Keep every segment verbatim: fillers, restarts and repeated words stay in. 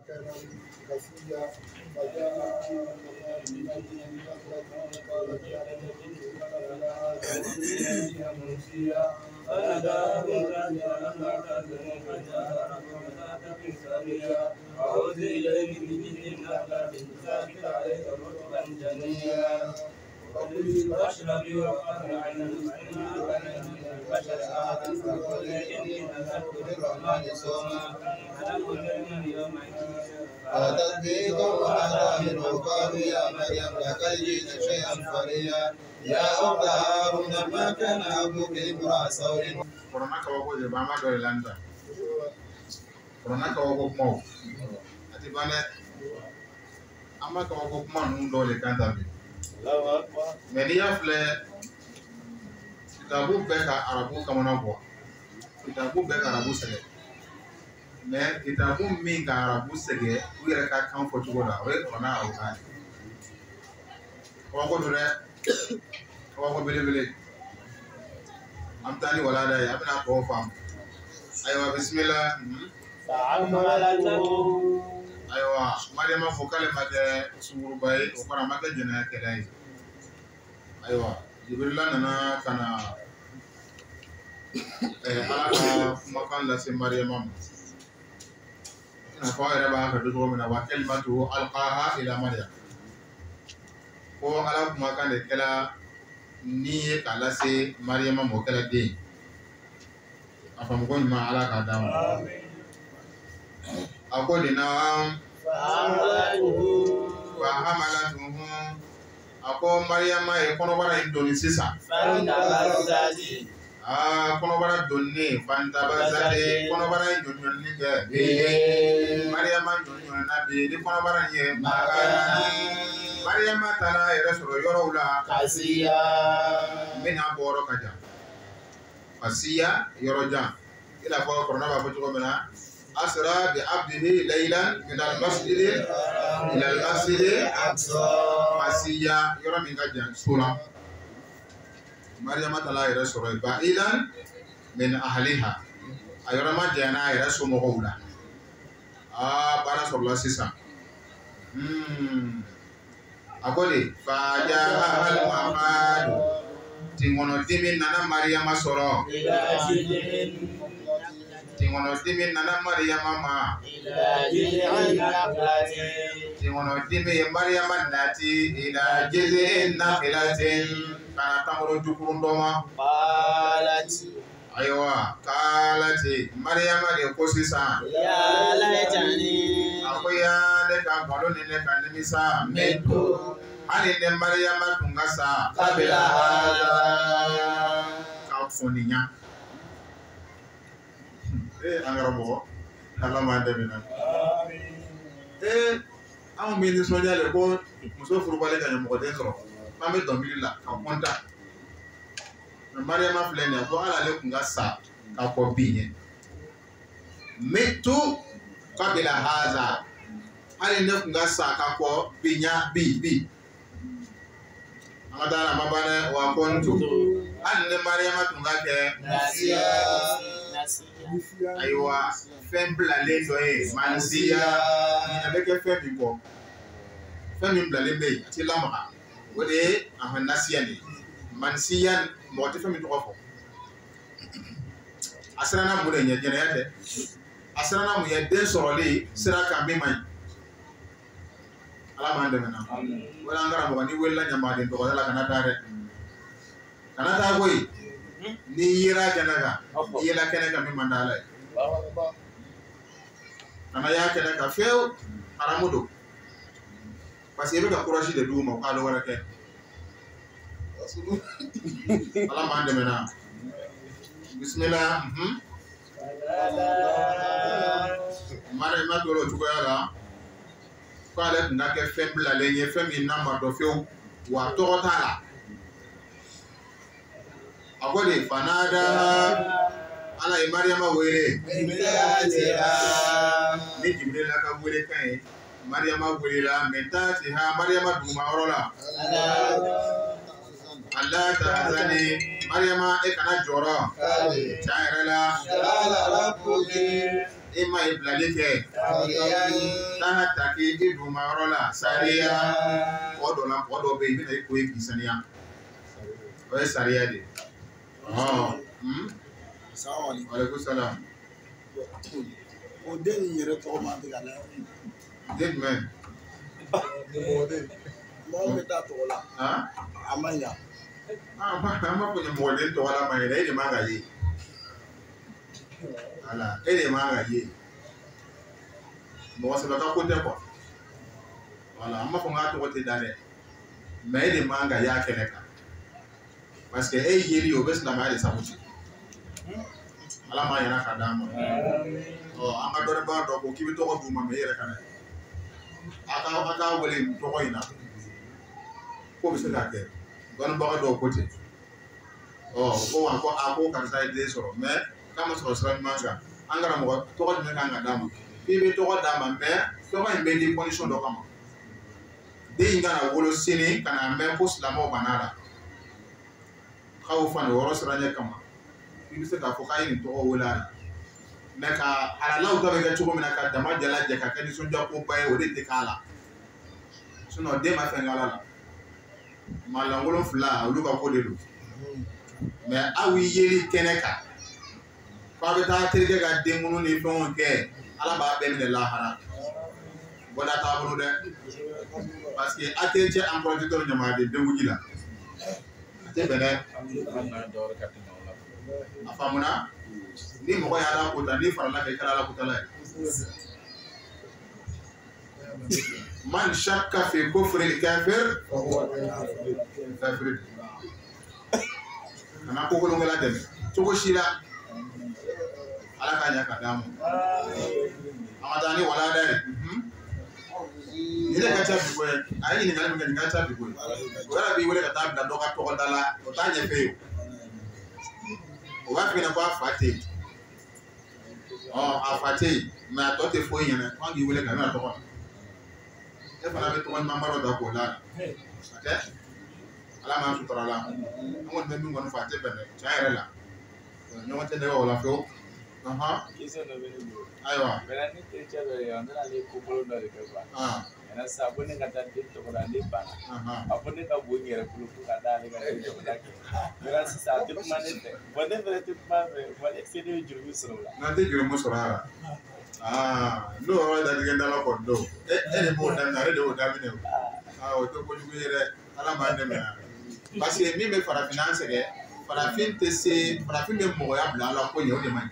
وكان غسيا فجاء من قالت يا مرسيا فناداه أعوذ إليك بإذن الله ساكت عليك رطبا جنيا وكلي واشربي وقرن عينا البشر آدم فقل إني نذرت للرحمن صوما فلم أكن يومئذ فتثبيتا وهذا منه قالوا يا مريم لقد جئت شيئا فريا يا أخت هارون ما كان أبوك امرأ سوء. Corona kawo je ba ma do landa. Corona kawo ko mo. Ati bane amma kawo ko mo nun do le kanta bi. Allahu akbar. Meni ya fle kitabu be ka arabu kamana bo. Kitabu be ka arabu sege. Mais kitabu min ka arabu sege u yere ka kan fo tugo da o e corona o ka. Ko ko dure ko ko bele bele. Amtani wala da ya bina ko fam aywa bismillah ta'ammalatu aywa mariama fo kale made suru bay o fara made jena kelay aywa jibril nana kana eh ala makan la se mariama na ko era ba ka do mina wa kalimatu alqaha ila maryam ko ala makan de kala ni kala se mariama mo kala de afam ko ma ala ka dam amen akodi na wa hamalatuhu ako mariama e kono bara indonesia fanda bazadi ah kono bara donne fanda bazade kono bara indonesian ke mariama indonesian na be di kono bara ye makana mariama tala ere soro yoro la kasiya mina boro kaja kasiya yoro jan ila ko corona ba ko to mena asra bi abdihi laylan min al masjid ila al masjid aqsa kasiya yoro min kaja sura mariama tala ere soro ba ilan min ahliha ayoro ma jana ere somo howla ah bara soro la sisa hmm akode faja hal maqad tingono dimin nana mariama soro tingono dimin nana mariama ma tingono dimin mariama nati ila jizin nafilatin kana tamuro jukurundoma balati aywa kalati mariama de kosisa ya laitani akoya ne ka balo ne ka nimisa meto ani ne mariama tungasa kabila hada ka foninya eh angara bo ala ma de bina amin eh amu mini sonya le ko muso furu bale ka nyamo de soro ma me do milila ka konta mariama flene ko ala le kungasa ka ko binye meto kabila haza ali ne kungasa ka ko binya bi bi amadana mabane wa kontu ali ne mariama tungake nasiya nasiya aywa fembla le do e mansia ni abeke fembi ko fembi blale be ti lama wode ahan nasiya ni mansiyan mo te fembi to ko asrana mu de nyene yade asrana mu ya den sorole sira ka be mai ala mande mena wala ngara mo ni wella nyama den to wala kana tare kana ta boy ni yira janaga yela kene ka mi mandala kana ya kene ka feo aramudo parce que be ka courage de duma ko alo wala ke ala mande mena bismillah mhm mare ma dolo tuko yala ko ale ndake fembla lenye femi namba do feo wa totala akode fanada ala mariama wele ni jibril la ka wele kai mariama wele la metati ha mariama duma orola Allah ta'azani mariama e kana joro chairala ala rabbuki e ma e bilali kɛ n'a ta k'i i duguma yɔrɔ la sariya kɔ dɔ la kɔ dɔ bɛ yen i bɛna i ko ye k'i saniya o ye sariya de ɔhɔn waaleykum salaam o den in yɛrɛ tɔgɔ ma tigɛ la den jumɛn mɔgɔ bɛ taa tɔgɔ la a ma ɲa an b'a fɔ mɔgɔden tɔgɔ la ma yɛrɛ e de man ka ye wala e de man ka ye mɔgɔ sɛbɛ ka ko tɛ quoi wala an b'a fɔ k'a tɔgɔ tɛ da dɛ mais e de man ka ye a kɛnɛ kan parce que e yeli o bɛ silamɛya de saboter ala ma yɛrɛ ka d'a ma ɔ an ka dɔnnibaga dɔ ko k'i bɛ tɔgɔ d'u ma mais e yɛrɛ ka na a ka a ka wele tɔgɔ in na k'o bɛ se ka kɛ dɔnnibaga dɔw ko ten ɔ ko wa ko a ko karisa ye den sɔrɔ mais k'a ma sɔrɔ sira ɲuman kan an karamɔgɔ tɔgɔ jumɛn kan ka d'a ma k'i bɛ tɔgɔ d'a ma mais tɔgɔ in bɛ di condition dɔ kama den in kana wolo sini ka na mɛn ko silamɛw banna la k'aw fana o yɔrɔ siranɲɛ kama i bɛ se k'a fɔ k'a ye nin tɔgɔ wele a la mais ka halalaw ta bɛ kɛ cogo min na ka dama jalajɛ ka kɛ nisɔndiya koba ye o de tɛ k'a la sinon den ma fɛn k'ala la maa lankolon fila olu ka ko de don mais aw yeli kɛnɛ kan k'a bɛ taa terikɛ ka denkunnu ni fɛnw kɛ ala b'a bɛɛ minɛ lahara bɔda t'a bolo dɛ parce que a tɛ cɛ an kɔrɔtɛ dɔrɔn ɲamaden denkuji la a tɛ bɛn dɛ a faamuna ni mɔgɔ y'a la kota ni farala kɛ i kɛra ala kotala ye man shakka fi kufri kafir kafir kana ko kolon wala dɛmɛ cogo si la ala k'a ɲɛ ka d'a ma a ma taa ni wala dɛ ni ne ka ca bi ko ye a ye ɲininkali min kɛ nin ka ca bi ko ye o yɛrɛ b'i wele ka taa bila dɔ ka tɔgɔ da la o t'a ɲɛ fɛ ye o b'a f'i ɲɛna ko a fa tɛ yen ɔ a fa tɛ yen mais a tɔ tɛ foyi ɲɛna k'an k'i wele ka n'a tɔgɔ e fana bɛ tɔgɔ ɲuman dɔ da k'o la a tɛ ala m'an sutura la an kɔni bɛ min kɔni fɔ a tɛ bɛn dɛ tiɲɛ yɛrɛ la ɲɔgɔn tɛ nɛgɛ o la fiyewu ayiwa ni terikɛ dɔ ye an nana ale ko bolo dɔ de kɛ quoi ɛnɛ sisan ko ne ka taa den tɔgɔ la ne banna a ko ne ka bon n yɛrɛ bolo fo ka da ale ka den tɔgɔ la kɛ mais sisan a tɛ kuma ne fɛ bon ne fɛnɛ tɛ kuma fɛ bon ne se ne ye juru sɔrɔ o la n'an tɛ juru sɔrɔ a la aa n'o yɔrɔ ye datigɛ dala kɔni don e de b'o daminɛ ale de y'o daminɛ o o tɛ kojugu ye dɛ ala m'an dɛmɛ parce que min bɛ farafinna an sɛgɛn farafin tɛ se farafin bɛ mɔgɔya bila ala ko ɲɛ o de man ɲi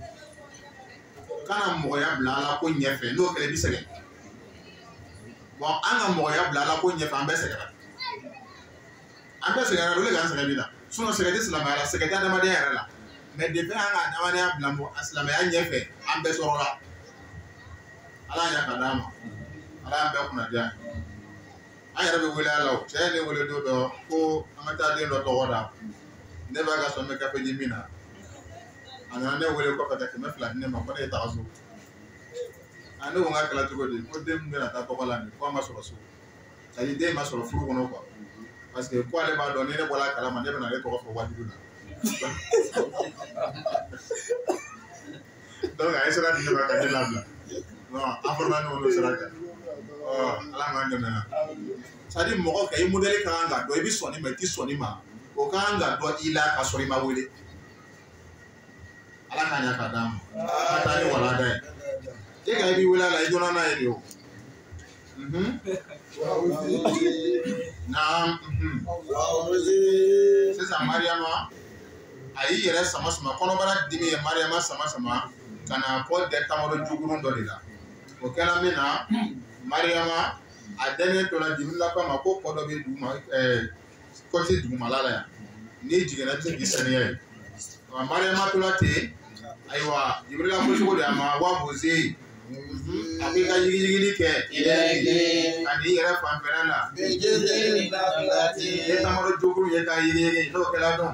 kana mɔgɔya bila ala ko ɲɛfɛ n'o kɛra i bɛ sɛgɛn bon an ka mɔgɔya bila ala ko ɲɛfɛ an bɛɛ sɛgɛnna an bɛɛ sɛgɛnna o de k'an sɛgɛn bi la sinon sɛgɛn tɛ silamɛya la sɛgɛn tɛ adamadenya yɛrɛ la mais depuis an ka adamadenya bila a silamɛya ɲɛfɛ an bɛɛ sɔrɔla ala y'a ka d'a ma ala y'an bɛɛ kunnadiya an yɛrɛ bɛ wele a la o cɛ ye ne wele don dɔ ko an ka taa den dɔ tɔgɔ da ne b'a ka sɔn bɛ gafe di min na a nana ne wele kɔfɛ ka kɛmɛ fila di ne ma ko ne ye taga so a ne ko n ka kɛla cogo di ko den min bɛna taa tɔgɔ la nin ko a ma sɔrɔ so c'est à dire den ma sɔrɔ furu kɔnɔ quoi parce que ko ale b'a dɔn ni ne bɔra a kalama ne bɛna ale tɔgɔ fɔ wajibi la donc a ye sira di ne ma ka ne labila non an fɔra ɲɔgɔn sira kan ɔ ala m'an dɛmɛ na c'est à dire mɔgɔ ka i modèle ka kan ka dɔn i bɛ sɔnni ma i tɛ sɔnni ma o ka kan ka dɔn i la ka sɔrɔ i ma wele ala k'a ɲɛ ka d'a ma ka taa ni walanda ye e ka i b'i wele a la i donna n'a ye de o naam sisan Mariama a y'i yɛrɛ sama sama kɔnɔbara dimi ye Mariama sama sama ka na kɔ dɛ tamaro jugurun dɔ de la o kɛra min na Mariama a dɛnen tora Jibirila ko a ma ko kɔ dɔ bɛ duguma ɛɛ kɔti dugumala la yan n'i jiginna i bɛ se k'i saniya ye Mariama tora ten ayiwa Jibirila ko cogo de a ma wa boze a ko i ka yigiyigili kɛ ka n'i yɛrɛ fanfɛla la i ye tamaro jugurun ye k'a yigiyigi n'o kɛla dɔn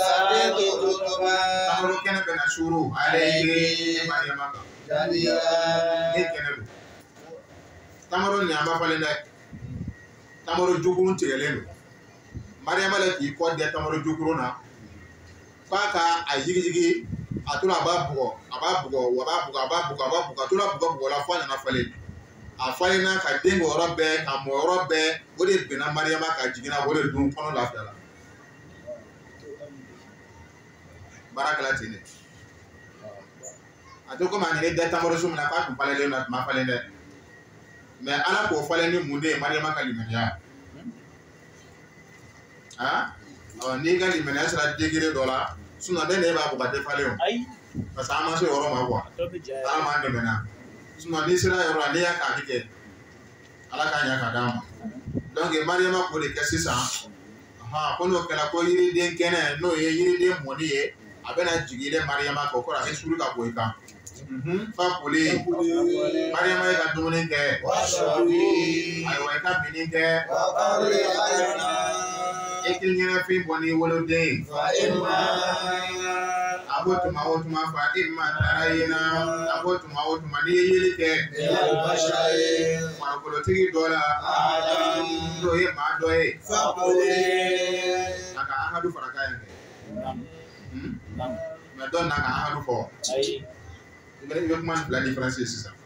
tamaro kɛnɛ bɛna suru ale ye Mariama kan ni kɛnɛ don tamaro nin a ma falen dɛ tamaro jugurun tigɛlen don Mariama le k'i kɔ dɛ tamaro jugurun na k'a ka a yigiyigi atura ababugo ababugo wababugo ababugo ababugo atura bugo la fanya na fale afale na ka dengo robe ka mo robe o de bena Mariama ka jigina o de dun kono la fala barakala tine atoko mani de tamoro sum na ka pale le na ma fale ne mais ala ko fale ni munde Mariama ka limenya ah ni ga limenya sara degire dola suna de ne ba buga de fale o ai parce que amaso yoro ma kwa ala ma de mena suna ni sira yoro ani ya ka dike ala ka nya ka dama donc Mariama ko de kesi sa ha kono kala ko yiri den kene no ye yiri den moni ye abena jigile Mariama ko ko ra suru ka ko ika mhm fa kule Mariama ka dumune ke wa shabi ai wa ka bini ke wa qari ayna ekilnyana fi boni wolo de fa imma abotuma wotuma fa imma tarayina abotuma wotuma ni yili ke ya bashai ma ko lo tigi dola adam do ye ma do ye fa kule aka ahadu faraka yange hmm ma don naka ahadu ko ai ngene yo kuma la différence c'est ça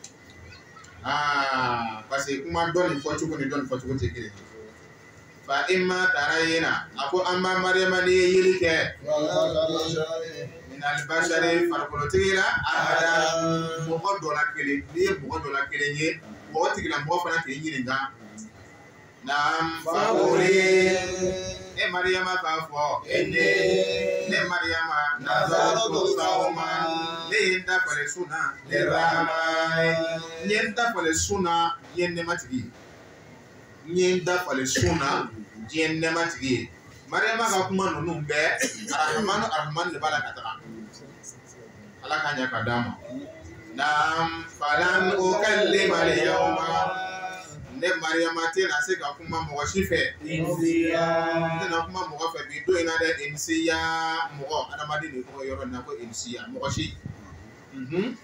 ah parce que kuma don il faut tu connais don faut tu te kire fa imma tarayina ako amma Mariama ni yili ke min al-bashari farqulotira ahada mo ko do la kele ni mo ko do la kele ni mo ti gila mo fana ke yini nga nam fa ore e Mariama ka fo ene ne Mariama nazartu sawma le nda pale suna le rama nyenda pale suna yenne matigi nyenda pale suna yenne matigi Mariama ka kuma nunu be arahman arahman le bala kataka ala kanya kadama nam falan ukallima al yawma ne Mariama te na se ka kuma mo shife insiya na kuma mo fa bi do ina de insiya mo adamadi ni ko yoro na ko insiya mo shi mhm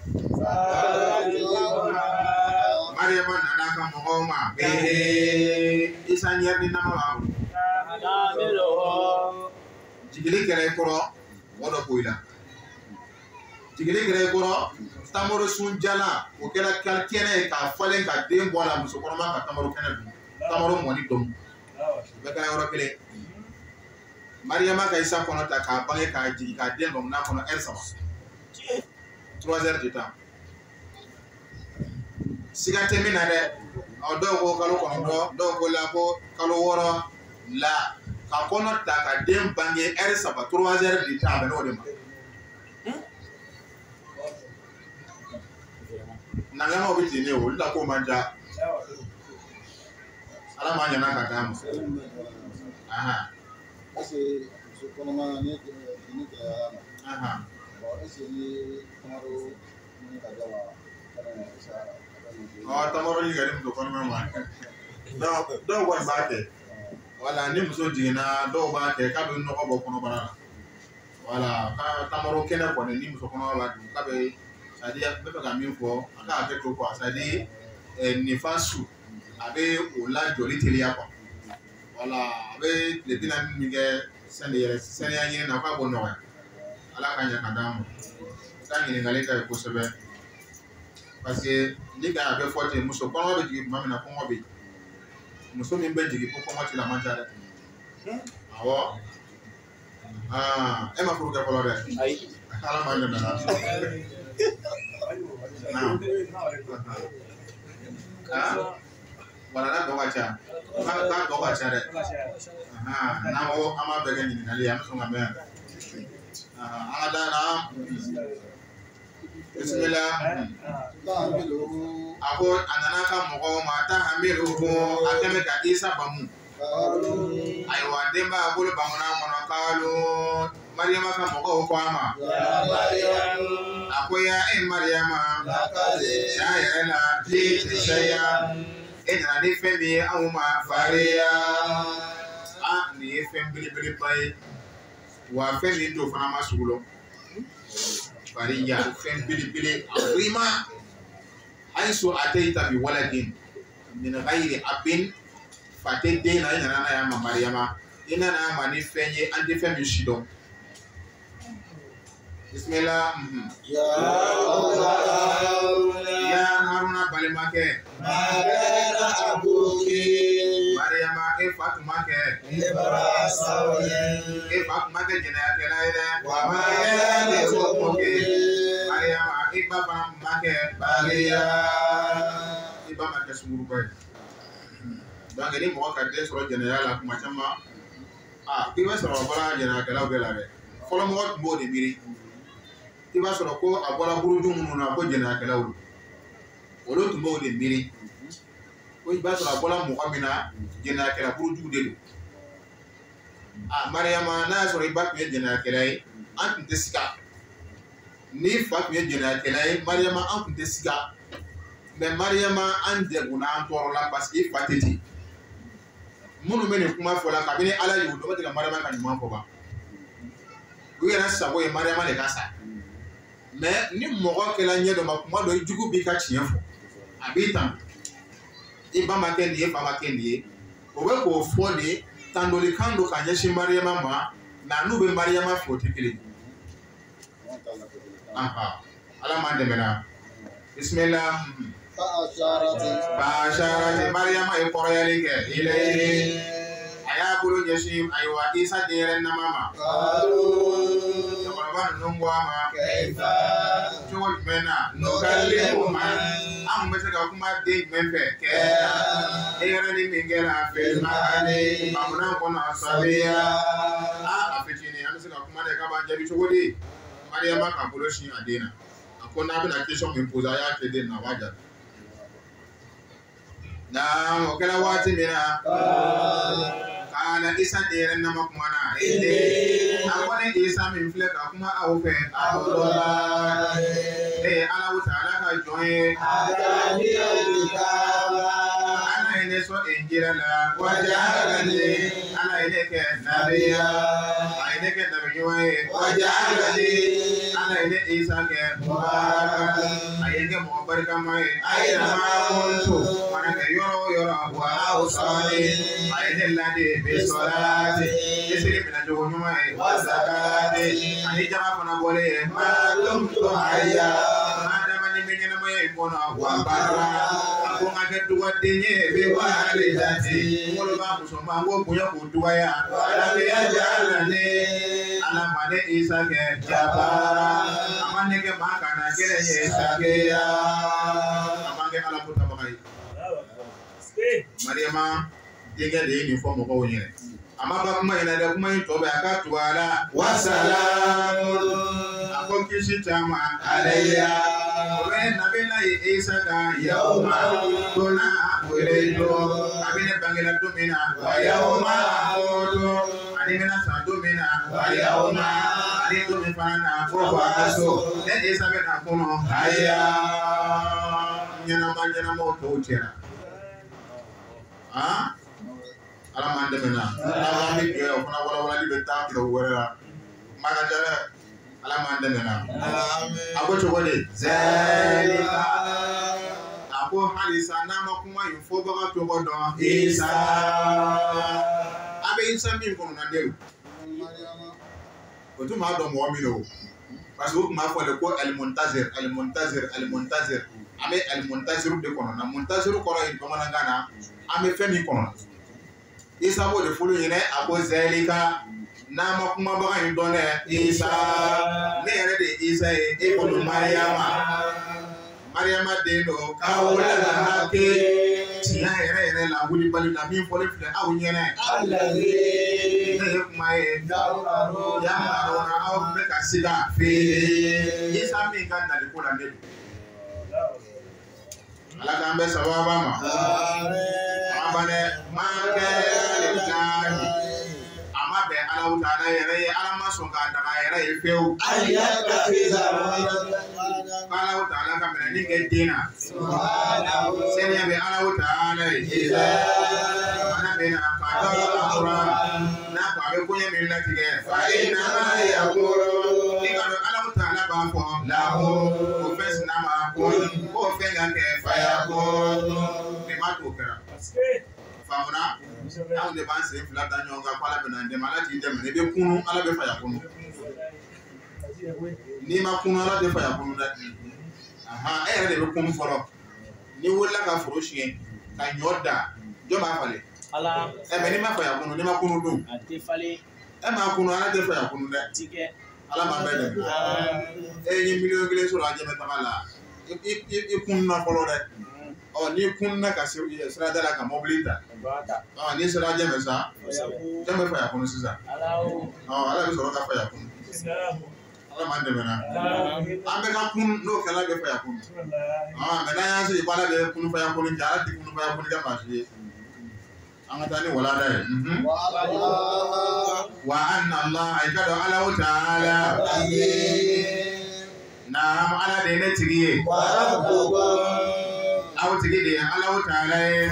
Mariama nana ka mo ma be isa nyer ni na ma jigili kere koro wodo koila jigili kere koro tamoro sunjala o kera kalkene ka falen ka den bola muso koroma ka tamoro kene dum tamoro moni dum be ka yoro kele Mariama ka isa kono ta ka bange ka jigi ka den dum na kono er sama trois heures de temps siga temina de o do ko kalo kono do do ko la ko kalo woro la ka kono ta ka den bange er saba trois heures de temps be no de ma nanga mo biti ne o la ko manja ala ma nyana ka damu aha ase so kono ma ne ni ka aha bo ase ni tamaro ni ka dawa kana sa o tamaro ni garim do kono ma do do ko ba ke wala ni muso jina do ba ke ka be no ko bo kono bara wala ka tamaro kene ko ni muso kono ba ka be c'est-à-dire bébé ka min fɔ an ka hakɛ to quoi c'est-à-dire nifa su a bɛ o la jɔli teliya quoi voilà a bɛ tile bi naani min kɛ sani yɛrɛ saniya ɲini na k'a b'o nɔgɔya ala ka ɲɛ ka d'an ma i ka ɲininkali ka ɲi kosɛbɛ parce que ni ka a bɛ fɔ ten muso kɔngɔ bɛ jigin tuma min na kɔngɔ bɛ yen muso min bɛ jigin ko kɔngɔ t'i la man ca dɛ awɔ aa e ma furu kɛ fɔlɔ dɛ ayi ala ma ɲɛ na Nah, ah, wala do baca, ka ka do baca deh. Ah, namo ama bagian ini kali ya, langsung ngambil. Ah, ada nam. Bismillah. Aku ananaka mogo mata hamilu akame ka isa bamu. Aywa demba abulu bamuna mono kalu. Mariama ka mogo ko ama. Akoya e Mariama shayara la ti shaya ina ni femi awuma faria a ni fem bili bili pai wa femi do fana masulo faria fem bili bili prima aiso ataita bi waladin min ghairi abin fatede na ina na ya Mariama ina na ma ni fenye andi femi shido Bismillah. Ya Haruna. Ya Haruna balimake. Magana abuki. Mariama e Fatumake. Ibra sawe. E Fatumake jena kelaire. Wa magana abuki. Mariama e Baba make. Balia. Iba make sumuru boy. Donc ni mo ka de soro general la kuma chama. Ah, iba soro bala jena kelaire belare. Folo mo mo de miri. Iba soro ko abola buruju munu na ko jena kelaire. Olo tumbo de miri. Ko iba soro abola mo kamina jena kelaire buruju de do. Ah, Mariama na soro iba ko jena kelaire an tun sika. Ni fa ko jena kelaire Mariama an tun sika. Mais Mariama an de guna an toro la parce que fateti. Munu mene kuma fola kabini ala yu do de Mariama kan man ko ba. Ku yana sabo e Mariama le kasa. Mais ni mogo kala nye do makuma do jugu bi ka tiyen fo. Abitan. Iba makendi e ba makendi. O be ko fo de tandoli kando ka nyeshi Mariama ma na nu be Mariama fo tikili. Aha. Ala mande mena. Bismillah. Basharati Mariama e koroyali ke ile aya bulu jeshim aywa Isa dire na mama qalu tabarban nungwa ma Kaifa. Chuo mena nukallimu man am bese ka kuma de membe ke dire ni mingela fil mahali amuna kona sabiya a afitini amse ka kuma de ka banjabi chogodi Mariama ka bulu shi adina akona bina question me posa ya ke de na waja. Nah, okela wati mina. Kana Isa dire na makumana. Ile. Akone Isa mi flek akuma awufe. Awulola. Eh, ala wuta ala ka joye. Agani alikaba. Ana ene so enjira la. Wajarani. Ana ene ke nabiya. Ana ene ke nabiya. Wajarani. Ana ene Isa ke mubaraka. Ayenge mubaraka mai. Ayena ma kuntu. Yoro yoro wa ausani ayedellade be solati yesiri mina jogo nyuma e wasakati ani jama fana bole malum to hayya madama ni menyana moye kono wa barra ko ngake duwa denye be wale dati ngolo ba musoma ngo buya ko duwa ya ala be ajalane ala mane Isa ke jabara amane ke makana kere Isa ke ya amane ala puta bakai Mariama dinga de ni fo mo ko nyere ama ba kuma ina da kuma yin to ba ka tuwala wasalamu akon kishi tama alayya wa nabila Isa ka yauma tuna wiredo abine bangela domina wa yauma amodo ani mena sa domina wa yauma ani to me fana ko baso ne Isa be na kono aya nyana manjana mo to tera. Ah, ala mande mena. Ala mi ke o fana wala wala di beta ki do wala. Maga jara ala mande mena. Amen. Ako chogode. Zalika. Ako halisa na makuma yufo baga to godo. Isa. Abe Isa mi ko na deru. Ko to ma do mo mi do. Parce que ma fo le ko al muntazir al muntazir al muntazir. Abe al muntazir de kono na muntazir ko ro ko mana ngana. Ame femi kono Isa bo de fulu yene abo zelika na makuma baga indone Isa ne yere de Isa e e kono Mariama Mariama de no kawla la hake ti yere yere la wuli bali na mi fole fle awu yene allazi ne kuma e dawro ya maro na awu be ka sida fe Isa mi kan na de ko la de ala kan be sababa ma amen abane mage alikahi amabe ala utana yere ala masonga ndaka yere feu Ayaka fiza. ala utana kamera ninge dina Subhanahu. senya be ala utana ila mana bena fata akura na kwa be kunye minna tige fa inna ma yakuru nikalo ala utana ba fo lahu ofes na ma kun o fenga ke fa yakun be matokera famuna am de ban se fla da nyonga kwala be na de mala ti de me be kunu ala be fa yakunu ni ma kunu ala de fa ya kunu dɛ aha e yɛrɛ de bɛ kunu fɔlɔ ni wulila ka foro siɲɛ ka ɲɔ da jɔn b'a falen ala ɛ mɛ ni ma fa ya kunu ni ma kunu dun a tɛ falen e ma kunu ala de fa ya kunu dɛ tigɛ ala ma bɛɛ dɛmɛ e ye miliyɔn kelen sɔrɔ a jɛmɛ taga la i i i kunna fɔlɔ dɛ ɔ n'i kunna ka sirada la ka mɔbili ta ɔ n'i sera jɛmɛ sa jɔn bɛ fa ya kunu sisan ɔ ala bɛ sɔrɔ ka fa ya kunu ala ma dɛmɛ na an bɛ ka kun n'o kɛla bɛ fa ya kunu ɔ mɛ n'an y'an sigi ko ala bɛ kunu fa ya kunu kɛ ala tɛ kunu fa ya kunu kɛ maa si ye an ka taa ni walanda ye wa anna Allah ay ka dɔn ala o taala naam ala de ye ne tigi ye aw tigi de ye ala o taala ye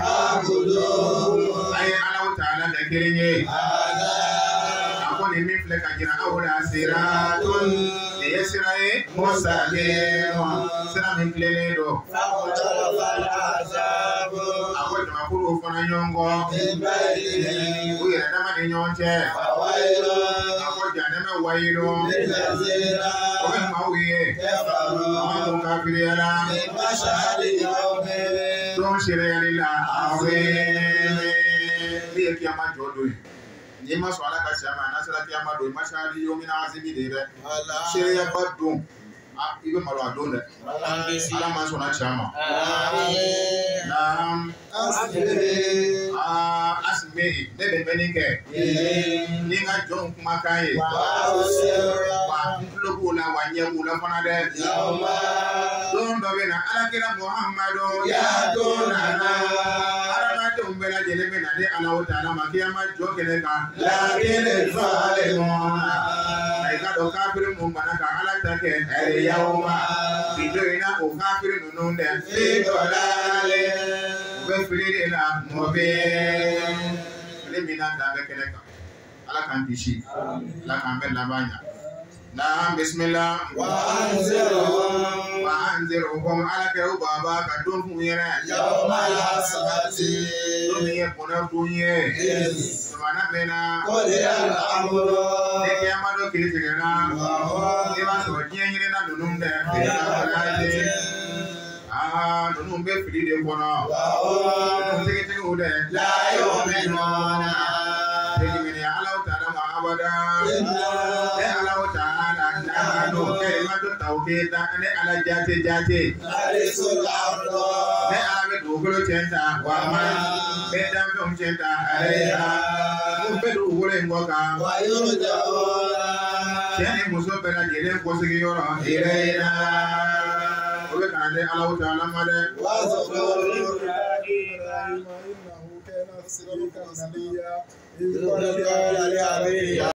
a ye ala o taala kɛ kelen ye a ko nin min filɛ ka jira aw la siratun nin ye sira ye mustaqim sira min tilenen don a ko jamakuluw fana ɲɔgɔn kɔ u yɛrɛ dama ni ɲɔgɔn cɛ a ko janɛmɛ wayilu o bɛ maaw ye maa mun kafiriyala don sereyali la aw bɛ min ye kiyama jɔ don ye n'i ma sɔn ala ka cɛ ma n'a sera kiyama don i ma sari yomina azimi de ye dɛ sereyaba don i bɛ malo a don dɛ ala ma sɔn a cɛ ma naam asime ne bɛ bɛnni kɛ ni n ka jɔnw kumakan ye wa n tulo b'u la wa ɲɛ b'u la fana dɛ don dɔ bɛ na alakira muhamadu ya don nana adamadenw bɛɛ lajɛlen bɛ na ni ala o taala ma kiyama jɔ kɛnɛ kan lakele falen mɔna a ka dɔn kafiri mun bana ka ala ta kɛ ɛri yawma bi don in na o kafiri ninnu dɛ fi dɔlale u bɛ fili de la mɔ bɛɛ fili min na dan bɛ kɛnɛ kan ala k'an kisi ala k'an bɛɛ laban ɲa naam bismillah wa anziruhum wa anziruhum ala kɛ u baba ka don f'u yɛrɛ yawma lasabati don min ye kɔnɔ f'u ye jamana bɛ na ni kiyama dɔ kiri tigɛra i b'a sɔrɔ diɲɛ ɲinina ninnu dɛ aa ninnu bɛ fili de kɔnɔ ninnu tigitigiw dɛ la yu'minuna tɛgimini ala taala ma abada ne ala taala n'a n'o kɛlɛma dɔ tawhid ne ala jate jate ne ala bɛ dugukolo cɛn ta wa ma bɛ danfɛnw cɛn ta ayiwa mun bɛ dugukolo in kɔ kan cɛ ni muso bɛɛ lajɛlen kɔsigiyɔrɔ yɛrɛ yɛrɛ o bɛ kana ne ala taala ma dɛ. إنه كان صراطا سويا إذ قال لأبيه